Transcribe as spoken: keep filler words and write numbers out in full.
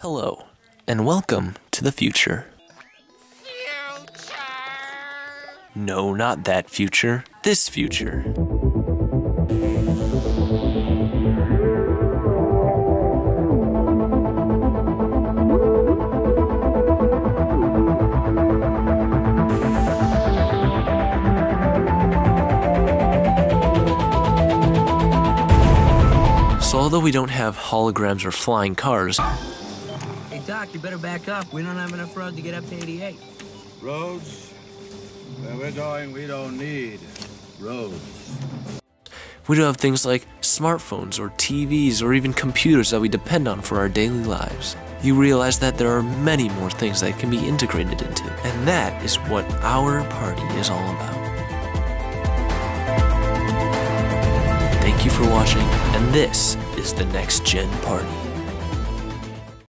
Hello, and welcome to the future. Future! No, not that future. This future. So although we don't have holograms or flying cars, Hey, Doc, you better back up. We don't have enough road to get up to eighty-eight. Roads? Where we're going, we don't need roads. we do have things like smartphones or T Vs or even computers that we depend on for our daily lives. You realize that there are many more things that can be integrated into, and that is what our party is all about. Thank you for watching, and this is the Next Gen Party.